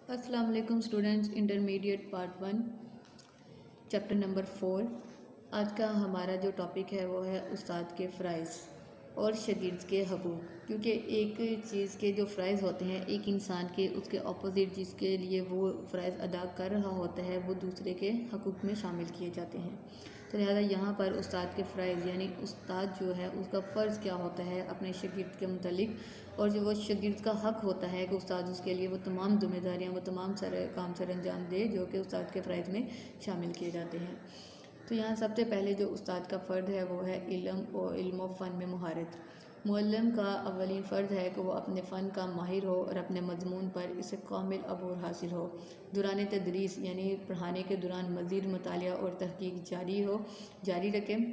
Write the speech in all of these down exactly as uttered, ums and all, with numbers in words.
अस्सलाम वालेकुम students. Intermediate part one chapter number four. आज का हमारा जो टॉपिक है वो है उस्ताद के फ़राइज़ और शागिर्द के हकूक़। क्योंकि एक चीज़ के जो फ़राइज़ होते हैं एक इंसान के उसके अपोज़िट जिसके लिए वो फ़राइज़ अदा कर रहा होता है वो दूसरे के हकूक़ में शामिल किए जाते हैं। तो लिहाजा यहाँ पर उस्ताद के फ़राइज़ यानी उस्ताद जो है उसका फ़र्ज़ क्या होता है अपने शागिर्द के मुतल्लिक, और जो वो शागिर्द का हक़ होता है कि उस्ताद उसके लिए वो तमाम ज़िम्मेदारियाँ वो तमाम सर काम सर अंजाम दे जो कि उस्ताद के फ़राइज़ में शामिल किए जाते हैं। तो यहाँ सबसे पहले जो उस्ताद का फ़र्ज़ है वो है इल्म और इल्म व फ़न में महारत। मुअल्लिम का अवलिन फ़र्ज़ है कि वो अपने फ़न का माहिर हो और अपने मज़मून पर इसे कामिल अबूर हासिल हो। दौरान तदरीस यानी पढ़ाने के दौरान मज़ीद मुतालिया और तहक़ीक़ जारी हो जारी रखें।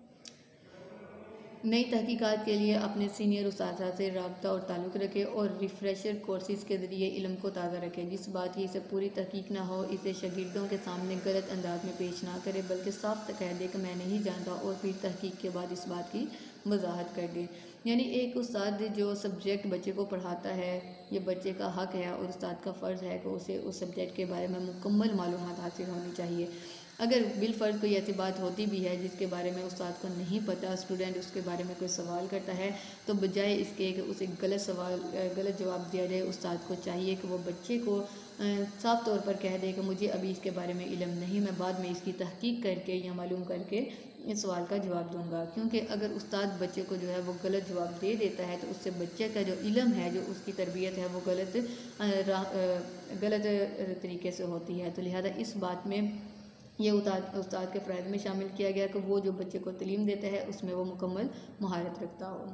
नई तहक़ीक़ात के लिए अपने सीनियर उस्ताद से रब्ता और ताल्लुक़ रखें और रिफ़्रेशर कोर्सेज़ के ज़रिए इल्म को ताज़ा रखें। जिस बात की इसे पूरी तहक़ीक़ ना हो इसे शागिर्दों के सामने गलत अंदाज में पेश ना करे, बल्कि साफ कह दे कि मैं नहीं जानता और फिर तहक़ीक़ के बाद इस बात की वजाहत कर दे। यानी एक उस्ताद जो सब्जेक्ट बच्चे को पढ़ाता है ये बच्चे का हक़ है और उस्ताद का फ़र्ज़ है कि उसे उस सब्जेक्ट के बारे में मुकम्मल मालूमात हासिल होनी चाहिए। अगर बिलफ़र्ज़ कोई ऐसी बात होती भी है जिसके बारे में उस्ताद को नहीं पता, स्टूडेंट उसके बारे में कोई सवाल करता है, तो बजाय इसके कि उसे गलत सवाल गलत जवाब दिया जाए, उस्ताद को चाहिए कि वो बच्चे को साफ़ तौर पर कह दे कि मुझे अभी इसके बारे में इल्म नहीं, मैं बाद में इसकी तहक़ीक़ करके या मालूम करके इस सवाल का जवाब दूंगा। क्योंकि अगर उस्ताद बच्चे को जो है वो गलत जवाब दे देता है तो उससे बच्चे का जो इल्म है, जो उसकी तरबियत है, वो गलत गलत तरीके से होती है। तो लिहाजा इस बात में ये उस्ताद उस्ताद के फ़राइज़ में शामिल किया गया कि वो जो बच्चे को तालीम देता है उसमें वो मुकम्मल महारत रखता हो।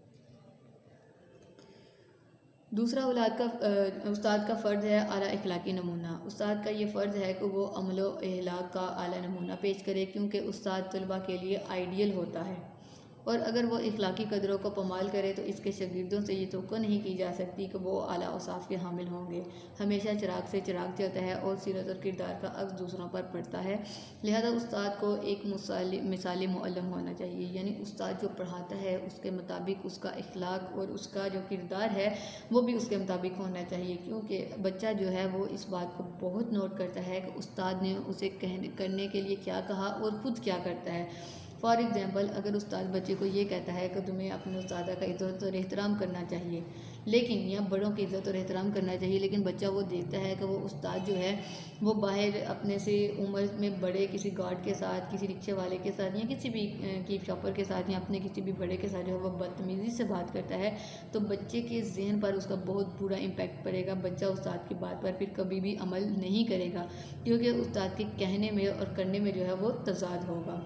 दूसरा औलाद का उस्ताद का फ़र्ज़ है आला इखलाकी नमूना। उस्ताद का ये फ़र्ज़ है कि वो अमलो अहलाक का आला नमूना पेश करे, क्योंकि उस्ताद तलबा के लिए आइडियल होता है और अगर वो इखलाकी कदरों को पमाल करे तो इसके शागिर्दों से ये तवक्को नहीं की जा सकती कि वो आला औसाफ के हामिल होंगे। हमेशा चिराग से चिराग चलता है और सीरत और किरदार का अक्स दूसरों पर पड़ता है। लिहाजा उस्ताद को एक मिसाली मुअल्लिम होना चाहिए, यानी उस्ताद जो पढ़ाता है उसके मुताबिक उसका इखलाक और उसका जो किरदार है वो भी उसके मुताबिक होना चाहिए। क्योंकि बच्चा जो है वो इस बात को बहुत नोट करता है कि उस्ताद ने उसे कहने करने के लिए क्या कहा और ख़ुद क्या करता है। फॉर एग्ज़ाम्पल, अगर उस्ताद बच्चे को ये कहता है कि तुम्हें अपने उस्ताद का इज़्ज़त और एहतराम करना चाहिए, लेकिन या बड़ों की इज़्ज़त और एहतराम करना चाहिए, लेकिन बच्चा वो देखता है कि वो उस्ताद जो है वो बाहर अपने से उम्र में बड़े किसी गार्ड के साथ, किसी रिक्शे वाले के साथ या किसी भी कीप शॉपर के साथ या अपने किसी भी बड़े के साथ जो है वो बदतमीज़ी से बात करता है, तो बच्चे के जहन पर उसका बहुत बुरा इम्पैक्ट पड़ेगा। बच्चा उस्ताद की बात पर फिर कभी भी अमल नहीं करेगा, क्योंकि उस्ताद के कहने में और करने में जो है वो तज़ाद होगा।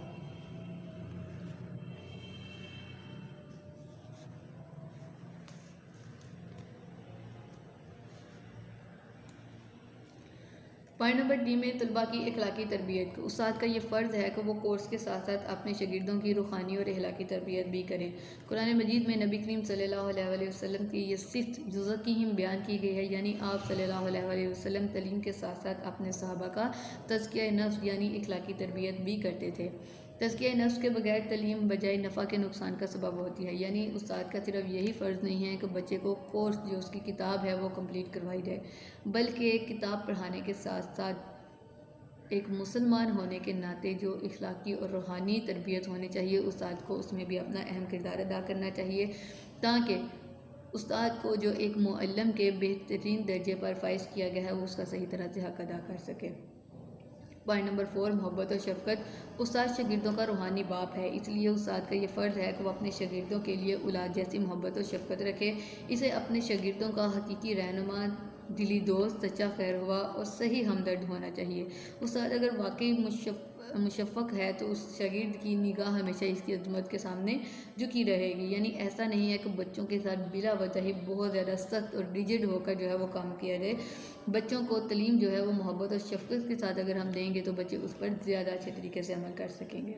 पॉइंट नंबर डी में तलबा की अखलाकी तरबियत। उस्ताद का ये फ़र्ज़ है कि वो कोर्स के साथ साथ अपने शागिर्दों की रूहानी और अखलाकी तरबियत भी करें। कुरान मजीद में नबी करीम सल्लल्लाहु अलैहि वसल्लम की ये सिफ़त जुज़कीहिम बयान की गई है, यानी आप सल्लल्लाहु अलैहि वसल्लम तलीम के साथ साथ अपने सहाबा का तज़किया नफ्स यानी अखलाकी तरबियत भी करते थे। तज़किया नफ्स के बगैर तलीम बजाय नफ़ा के नुकसान का सबब होती है। यानी उस्ताद का सिर्फ यही फ़र्ज़ नहीं है कि बच्चे को कोर्स जो उसकी किताब है वो कंप्लीट करवाई जाए, बल्कि किताब पढ़ाने के साथ साथ एक मुसलमान होने के नाते जो इखलाकी और रूहानी तरबियत होनी चाहिए, उस्ताद को उसमें भी अपना अहम किरदार अदा करना चाहिए, ताकि उस्ताद को जो एक मुअल्लिम के बेहतरीन दर्जे पर फाइज किया गया है वो उसका सही तरह से हक़ अदा कर सके। पॉइंट नंबर फोर, मोहब्बत और शफ़क़त। उस्ताद शागिर्दों का रूहानी बाप है, इसलिए उस्ताद का ये फ़र्ज़ है कि वो अपने शागिर्दों के लिए औलाद जैसी मोहब्बत और शफ़क़त रखे। इसे अपने शागिर्दों का हकीकी रहनुमा, दिली दोस्त, सच्चा खैरख्वाह और सही हमदर्द होना चाहिए। उस्ताद अगर वाकई मुशफ़ मुशफ़क़ है तो उस शागिर्द की निगाह हमेशा इसकी अज़मत के सामने झुकी रहेगी। यानी ऐसा नहीं है कि बच्चों के साथ बिला वजह ही बहुत ज़्यादा सख्त और रिजिड होकर जो है वो काम किया जाए। बच्चों को तलीम जो है वो मोहब्बत और शफ़क़त के साथ अगर हम देंगे तो बच्चे उस पर ज़्यादा अच्छे तरीके से अमल कर सकेंगे।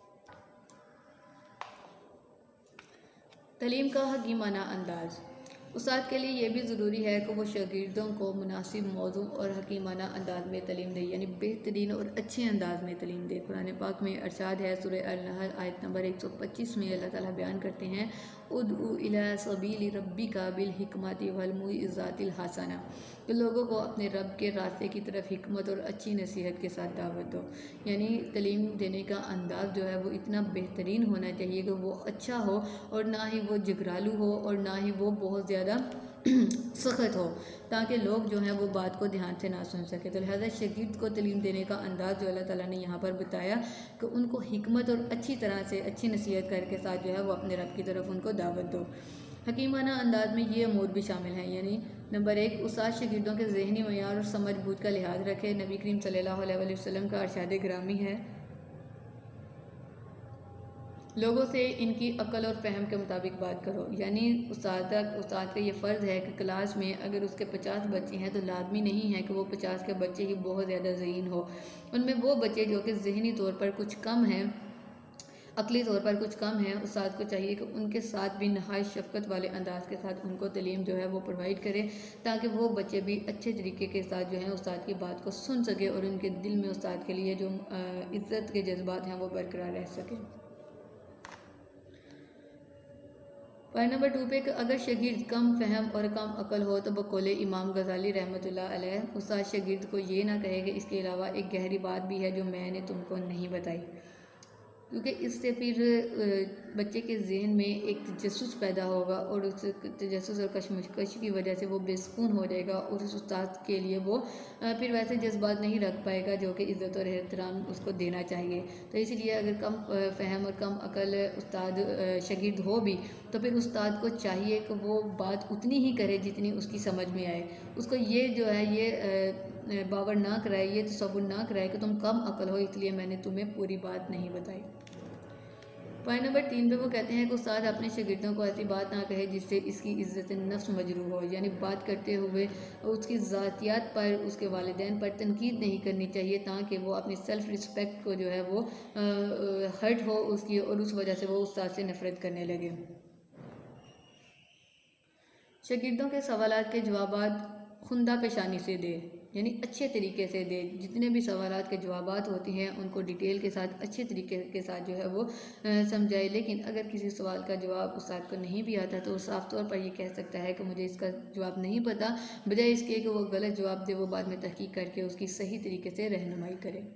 तलीम का हकीमाना अंदाज़। उस्ताद के लिए ये भी ज़रूरी है कि वो शागिर्दों को मुनासिब मौजू और हकीमाना अंदाज में तालीम दे, यानी बेहतरीन और अच्छे अंदाज में तालीम दे। कुरान पाक में अरशाद है, सूरह अल-नहल आयत नंबर एक सौ पच्चीस में अल्लाह ताला बयान करते हैं, उदउ इला सबीली रब्बिका बिल हिकमति वल मौइज़ातिल हसना, कि लोगों को अपने रब के रास्ते की तरफ हिकमत और अच्छी नसीहत के साथ दावत दो। यानी तालीम देने का अंदाज़ जो है वो इतना बेहतरीन होना चाहिए कि वो अच्छा हो और ना ही वो जिगरालू हो और ना ही वो बहुत ज़्यादा सख्त हो, ताकि लोग जो हैं वो बात को ध्यान से ना सुन सके। तो लिहाजा शागिर्द को तालीम देने का अंदाज़ जो अल्लाह ताला ने यहाँ पर बताया कि उनको हिकमत और अच्छी तरह से अच्छी नसीहत करके साथ जो है वो अपने रब की तरफ उनको दावत दो। हकीमाना अंदाज में ये अमूर भी शामिल हैं, यानी नंबर एक, उस्ताद शागिर्दों के ज़हनी मयार और समझ बूझ का लिहाज रखे। नबी करीम सल्लल्लाहु अलैहि वसल्लम का इरशाद ग्रामी है, लोगों से इनकी अक्ल और फ़हम के मुताबिक बात करो। यानी उस्ताद उस्ताद का ये फ़र्ज़ है कि क्लास में अगर उसके पचास बच्चे हैं तो लाजमी नहीं है कि वो पचास के बच्चे ही बहुत ज़्यादा ज़हीन हो। उनमें वो बच्चे जो कि ज़हनी तौर पर कुछ कम हैं, अक़ली तौर पर कुछ कम हैं, उस्ताद को चाहिए कि उनके साथ भी नहायत शफ़क़त वाले अंदाज़ के साथ उनको तालीम जो है वो प्रोवाइड करे, ताकि वो बच्चे भी अच्छे तरीके के साथ जो है उस्ताद की बात को सुन सके और उनके दिल में उस्ताद के लिए जो इज़्ज़त के जज्बात हैं वो बरकरार रह सकें। पॉइंट नंबर टू पे, अगर शागिर्द कम फ़हम और कम अकल हो तो बकौल इमाम गज़ाली रहमतुल्लाह अलैह उस्ताद शागिर्द को ये ना कहे कि इसके अलावा एक गहरी बात भी है जो मैंने तुमको नहीं बताई, क्योंकि इससे फिर बच्चे के जहन में एक तजस्सुस पैदा होगा और उस तजस्सुस और कशमकश की वजह से वो बेसुकून हो जाएगा और उस उस्ताद के लिए वो फिर वैसे जज्बात नहीं रख पाएगा जो कि इज़्ज़त और एहतराम उसको देना चाहिए। तो इसलिए अगर कम फ़हम और कम अकल उस्ताद शागिर्द हो भी तो फिर उस्ताद को चाहिए कि वो बात उतनी ही करे जितनी उसकी समझ में आए। उसको ये जो है ये बावर ना कराए, ये तसव्वुर ना कराए कि तुम कम अकल हो इसलिए मैंने तुम्हें पूरी बात नहीं बताई। पॉइंट नंबर तीन पे वो कहते हैं कि उस्ताद अपने शागिर्दों को ऐसी बात ना कहे जिससे इसकी इज़्ज़त नफ्स मजरूह हो, यानी बात करते हुए उसकी ज़ातियात पर, उसके वालिदैन पर तनकीद नहीं करनी चाहिए, ताकि वो अपनी सेल्फ़ रिस्पेक्ट को जो है वो हर्ट हो उसकी और उस वजह से वो उस्ताद से नफ़रत करने लगे। शागिर्दों के सवालात के जवाबात खुंदा पेशानी से दे, यानी अच्छे तरीके से दे। जितने भी सवालात के जवाबात होती हैं उनको डिटेल के साथ अच्छे तरीके के साथ जो है वो समझाए। लेकिन अगर किसी सवाल का जवाब उस्ताद को नहीं भी आता तो वो साफ़ तौर पर ये कह सकता है कि मुझे इसका जवाब नहीं पता, बजाय इसके कि वो गलत जवाब दे वो बाद में तहकीक करके उसकी सही तरीके से रहनुमाई करे।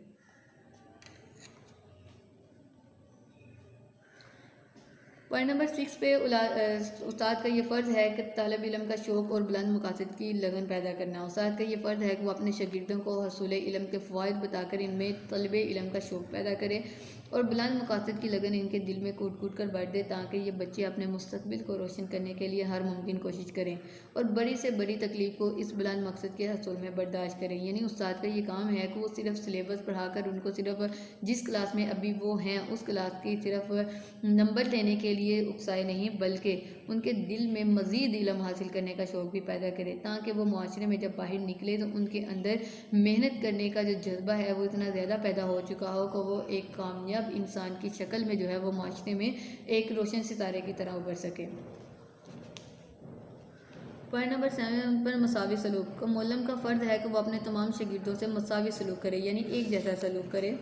पॉइंट नंबर सिक्स पे उस्ताद का ये फ़र्ज़ है कि तालिब इल्म का शौक़ और बुलंद मकासद की लगन पैदा करना। उस्ताद का ये फ़र्ज़ है कि वो अपने शागिर्दों को हसूल इल्म के फ़वाइद बताकर इनमें तलब इल्म का शौक़ पैदा करे और बुलंद मकासद की लगन इनके दिल में कूट कूट कर भर दे, ताकि ये बच्चे अपने मुस्तक़बिल को रोशन करने के लिए हर मुमकिन कोशिश करें और बड़ी से बड़ी तकलीफ़ को इस बुलंद मकसद के हसूल में बर्दाश्त करें। यानी उस्ताद का ये काम है कि वो सिर्फ सिलेबस पढ़ाकर उनको सिर्फ जिस क्लास में अभी वो हैं उस क्लास की सिर्फ नंबर लेने के लिए उकसाए नहीं, बल्कि उनके दिल में मज़ीद इल्म हासिल करने का शौक़ भी पैदा करे, ताकि वो मुआशरे में जब बाहर निकले तो उनके अंदर मेहनत करने का जो जज्बा है वो इतना ज़्यादा पैदा हो चुका हो कि वो एक कामयाब इंसान की शक्ल में जो है वो मुआशरे में एक रोशन सितारे की तरह उभर सके। पॉइंट नंबर सेवन पर मसावी सलूक। मुअल्लिम का फ़र्ज़ है कि वो अपने तमाम शागिर्दों से मसावी सलूक करे, यानी एक जैसा सलूक करे।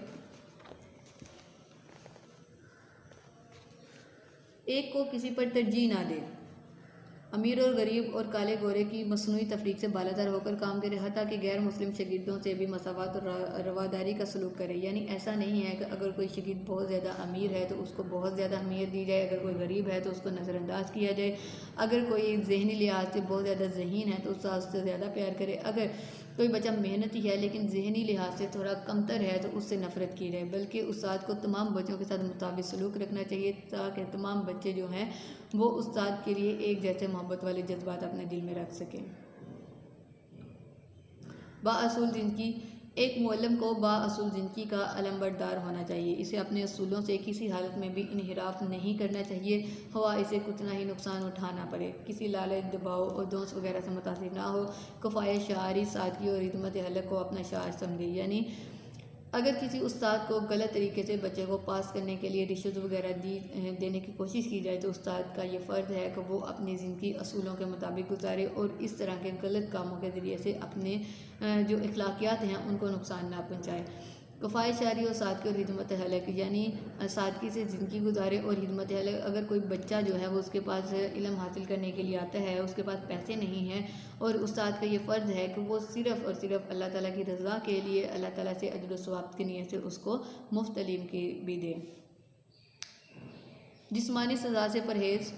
एक को किसी पर तरजीह ना दे। अमीर और गरीब और काले गोरे की मसनूई तफरीक से बालातर होकर काम करे, हत्ता कि गैर मुस्लिम शागिर्दों से भी मसावत और रवादारी का सलूक करे। यानी ऐसा नहीं है कि अगर कोई शागिर्द बहुत ज़्यादा अमीर है तो उसको बहुत ज़्यादा अहमियत दी जाए, अगर कोई गरीब है तो उसको नज़रअंदाज किया जाए, अगर कोई जहनी लिहाज से बहुत ज़्यादा ज़हीन है तो उससे ज़्यादा प्यार करे, अगर कोई बच्चा मेहनती है लेकिन जहनी लिहाज से थोड़ा कमतर है तो उससे नफ़रत की जाए। बल्कि उस्ताद को तमाम बच्चों के साथ मुताबिक सलूक रखना चाहिए, ताकि तमाम बच्चे जो हैं वो उस्ताद के लिए एक जैसे मोहब्बत वाले जज्बात अपने दिल में रख सकें। बाअसूल ज़िंदगी। एक मुअल्लिम को बाअसूल ज़िंदगी का अलमबरदार होना चाहिए। इसे अपने असूलों से किसी हालत में भी इनहिराफ नहीं करना चाहिए, हवा इसे कितना ही नुकसान उठाना पड़े। किसी लालच, दबाव और दोस्त वगैरह से मुतासिर ना हो। कफ़ाये शारी, सादगी और हिदमत हलक को अपना शार समझे। यानी अगर किसी उस्ताद को गलत तरीके से बच्चे को पास करने के लिए रिश्वत वगैरह दी देने की कोशिश की जाए तो उस्ताद का ये फ़र्ज़ है कि वो अपनी ज़िंदगी असूलों के मुताबिक गुजारे और इस तरह के गलत कामों के ज़रिए से अपने जो अखलाकियात हैं उनको नुकसान ना पहुँचाए। कफ़ाए शारी और सादगी और हिदमत हलक, यानी सादगी से ज़िंदगी गुजारे और हिदमत हलक। अगर कोई बच्चा जो है वो उसके पास इल्म हासिल करने के लिए आता है, उसके पास पैसे नहीं हैं और उस्ताद का ये फ़र्ज़ है कि वो सिर्फ़ और सिर्फ अल्लाह ताला की रज़ा के लिए अल्लाह ताला से अजर व सवाब की नीयत से उसको मुफ्त तालीम की भी दे। जिस्मानी सज़ा से परहेज़।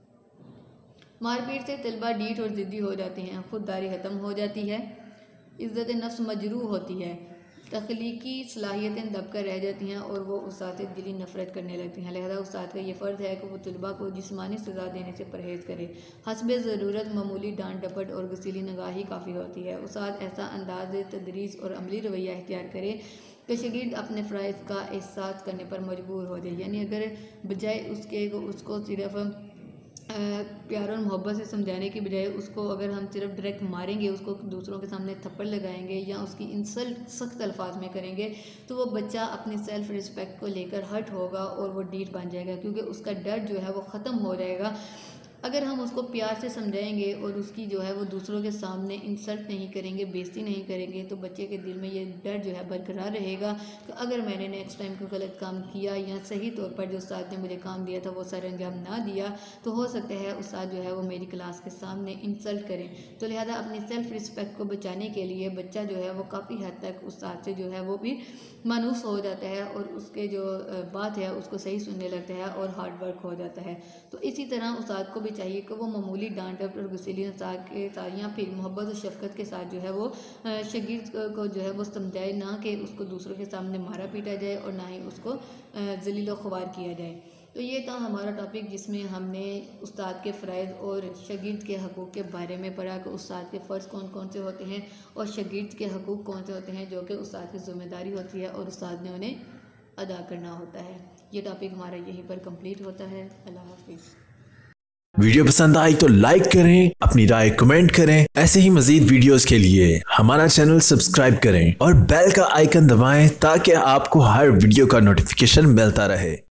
मारपीट से तलबा डीठ और ज़िद्दी हो जाते हैं, खुददारी ख़त्म हो जाती है, इज़्ज़त नफ्स मजरूह होती है, तख्लीकी सलाहियतें दबकर रह जाती हैं और वो उस्ताद से दिली नफ़रत करने लगती हैं। लिहाजा उस्ताद का ये फ़र्ज़ है कि वो तलबा को जिस्मानी सज़ा देने से परहेज़ करे। हस्बे ज़रूरत मामूली डांट डपट और गसीली निगाही काफ़ी होती है। उस्ताद ऐसा अंदाज़ तदरीस और अमली रवैया इख्तियार करे कि शागिर्द अपने फ़राइज़ का एहसास करने पर मजबूर हो जाए। यानी अगर बजाय उसके उसको सिर्फ प्यार और मोहब्बत से समझाने की बजाय उसको अगर हम सिर्फ डायरेक्ट मारेंगे, उसको दूसरों के सामने थप्पड़ लगाएंगे या उसकी इंसल्ट सख्त अल्फाज में करेंगे तो वो बच्चा अपनी सेल्फ़ रिस्पेक्ट को लेकर हर्ट होगा और वो डीठ बन जाएगा, क्योंकि उसका डर जो है वो ख़त्म हो जाएगा। अगर हम उसको प्यार से समझाएंगे और उसकी जो है वो दूसरों के सामने इंसल्ट नहीं करेंगे, बेइज्जती नहीं करेंगे, तो बच्चे के दिल में ये डर जो है बरकरार रहेगा कि अगर मैंने नेक्स्ट टाइम कोई गलत काम किया या सही तौर पर जो उस्ताद ने मुझे काम दिया था वो सर अंजाम ना दिया तो हो सकता है उस्ताद जो है वो मेरी क्लास के सामने इंसल्ट करें। तो लिहाजा अपनी सेल्फ़ रिस्पेक्ट को बचाने के लिए बच्चा जो है वो काफ़ी हद तक उस्ताद से जो है वो भी मानूस हो जाता है और उसके जो बात है उसको सही सुनने लगता है और हार्ड वर्क हो जाता है। तो इसी तरह उस्ताद को भी चाहिए कि वो मामूली डांट डपट और गुस्सेली के साथ या फिर मोहब्बत और शफ़क़त के साथ जो है वो शागिर्द को जो है वो समझाए, ना कि उसको दूसरों के सामने मारा पीटा जाए और ना ही उसको ज़लील व ख़वार किया जाए। तो ये था हमारा टॉपिक जिसमें हमने उस्ताद के फ़राइज़ और शागिर्द के हकूक़ के बारे में पढ़ा कि उस्ताद के फ़र्ज़ कौन कौन से होते हैं और शागिर्द के हकूक़ कौन से होते हैं जो कि उस्ताद की ज़िम्मेदारी होती है और उस्ताद ने उन्हें अदा करना होता है। ये टॉपिक हमारा यहीं पर कंप्लीट होता है। अल्लाह हाफ़िज़। वीडियो पसंद आई तो लाइक करें, अपनी राय कमेंट करें। ऐसे ही मजीद वीडियोस के लिए हमारा चैनल सब्सक्राइब करें और बेल का आइकन दबाएं ताकि आपको हर वीडियो का नोटिफिकेशन मिलता रहे।